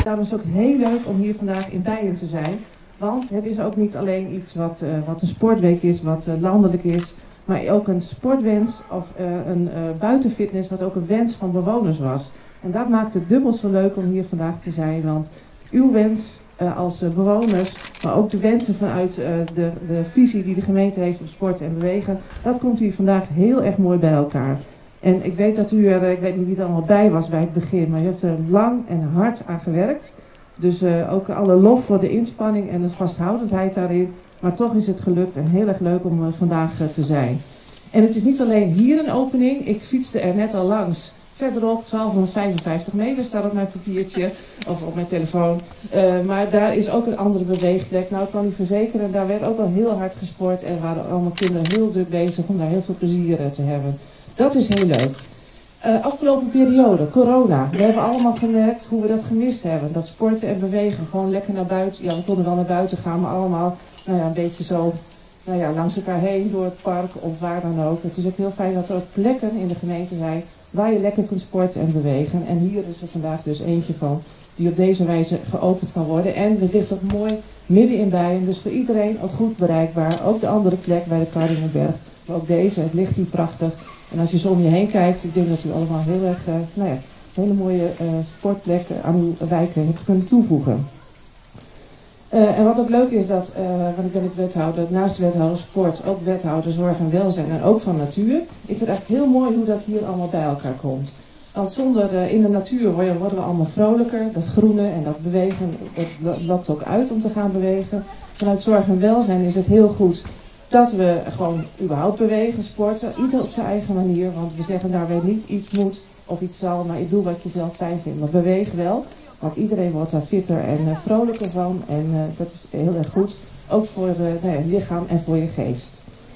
Daarom is het ook heel leuk om hier vandaag in Bijen te zijn. Want het is ook niet alleen iets wat een sportweek is, wat landelijk is. Maar ook een sportwens of een buitenfitness wat ook een wens van bewoners was. En dat maakt het dubbel zo leuk om hier vandaag te zijn. Want uw wens als bewoners, maar ook de wensen vanuit de visie die de gemeente heeft op sport en bewegen. Dat komt hier vandaag heel erg mooi bij elkaar. En ik weet dat u er, ik weet niet wie er allemaal bij was bij het begin, maar u hebt er lang en hard aan gewerkt. Dus ook alle lof voor de inspanning en de vasthoudendheid daarin. Maar toch is het gelukt en heel erg leuk om vandaag te zijn. En het is niet alleen hier een opening, ik fietste er net al langs. Verderop, 1255 meter staat op mijn papiertje, of op mijn telefoon. Maar daar is ook een andere beweegplek. Nou, ik kan u verzekeren, daar werd ook al heel hard gesport. En waren allemaal kinderen heel druk bezig om daar heel veel plezier te hebben. Dat is heel leuk. Afgelopen periode, corona. We hebben allemaal gemerkt hoe we dat gemist hebben. Dat sporten en bewegen, gewoon lekker naar buiten. Ja, we konden wel naar buiten gaan, maar allemaal een beetje zo langs elkaar heen door het park of waar dan ook. Het is ook heel fijn dat er ook plekken in de gemeente zijn waar je lekker kunt sporten en bewegen. En hier is er vandaag dus eentje van die op deze wijze geopend kan worden. En het ligt ook mooi midden in Bijen, dus voor iedereen ook goed bereikbaar. Ook de andere plek bij de Karingenberg, maar ook deze, het ligt hier prachtig. En als je zo om je heen kijkt, ik denk dat u allemaal heel erg hele mooie sportplekken aan uw wijken hebt kunnen toevoegen. En wat ook leuk is dat, want ik ben ook wethouder, naast wethouder sport, ook wethouder zorg en welzijn en ook van natuur. Ik vind het eigenlijk heel mooi hoe dat hier allemaal bij elkaar komt. Want zonder in de natuur worden we allemaal vrolijker. Dat groene en dat bewegen, dat lokt ook uit om te gaan bewegen. Vanuit zorg en welzijn is het heel goed dat we gewoon überhaupt bewegen, sporten, ieder op zijn eigen manier. Want we zeggen daarbij niet iets moet of iets zal, maar ik doe wat je zelf fijn vindt. Maar beweeg wel, want iedereen wordt daar fitter en vrolijker van. En dat is heel erg goed, ook voor je lichaam en voor je geest.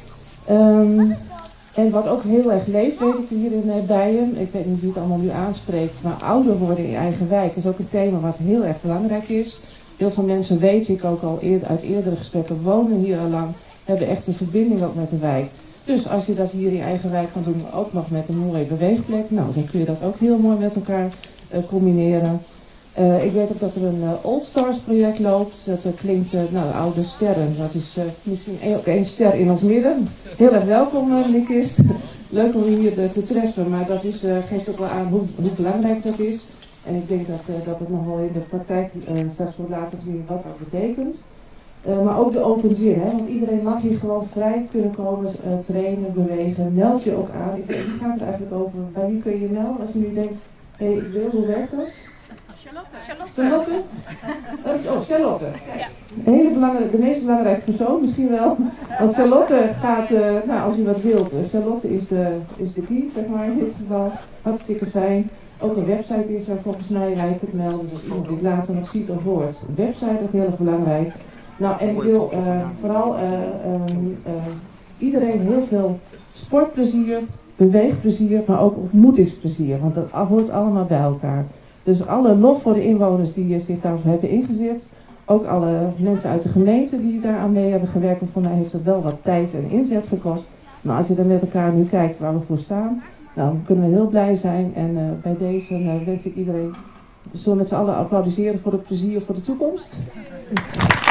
En wat ook heel erg leeft, weet ik hier in Bijen, ik weet niet wie het allemaal nu aanspreekt, maar ouder worden in je eigen wijk is ook een thema wat heel erg belangrijk is. Heel veel mensen, weet ik ook al uit eerdere gesprekken, wonen hier al lang, hebben echt een verbinding ook met de wijk. Dus als je dat hier in je eigen wijk kan doen, ook nog met een mooie beweegplek, nou dan kun je dat ook heel mooi met elkaar combineren. Ik weet ook dat er een Old Stars project loopt. Dat klinkt, de oude sterren. Dat is misschien ook één ster in ons midden. Heel erg welkom, meneer Kist. Leuk om u hier te treffen, maar dat geeft ook wel aan hoe belangrijk dat is. En ik denk dat het nog wel in de praktijk straks wordt laten zien wat dat betekent. Maar ook de open gym, hè? Want iedereen mag hier gewoon vrij kunnen komen, trainen, bewegen. Meld je ook aan. Wie gaat er eigenlijk over? Bij wie kun je melden als je nu denkt, hé, ik wil, hoe werkt dat? Charlotte? Oh, Charlotte. Ja. De meest belangrijke persoon misschien wel. Want Charlotte gaat, als u wat wilt, Charlotte is de key, zeg maar in dit geval. Hartstikke fijn. Ook een website is er volgens mij waar je kunt melden. Dus iemand die het later nog ziet of hoort. Een website ook heel erg belangrijk. Nou, en ik wil vooral iedereen heel veel sportplezier, beweegplezier, maar ook ontmoetingsplezier. Want dat hoort allemaal bij elkaar. Dus alle lof voor de inwoners die zich daarvoor hebben ingezet. Ook alle mensen uit de gemeente die daaraan mee hebben gewerkt. Want voor mij heeft het wel wat tijd en inzet gekost. Maar als je dan met elkaar nu kijkt waar we voor staan, dan kunnen we heel blij zijn. En bij deze wens ik iedereen, we zullen met z'n allen applaudisseren voor het plezier voor de toekomst.